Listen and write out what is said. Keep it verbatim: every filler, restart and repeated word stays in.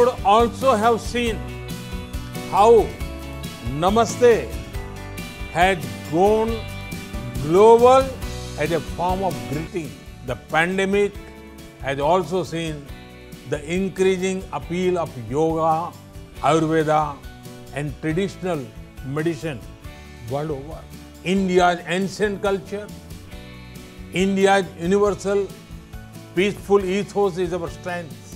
would also have seen how Namaste had gone global as a form of greeting. The pandemic has also seen the increasing appeal of yoga, Ayurveda, and traditional medicine world over. India's ancient culture, India's universal peaceful ethos is our strength.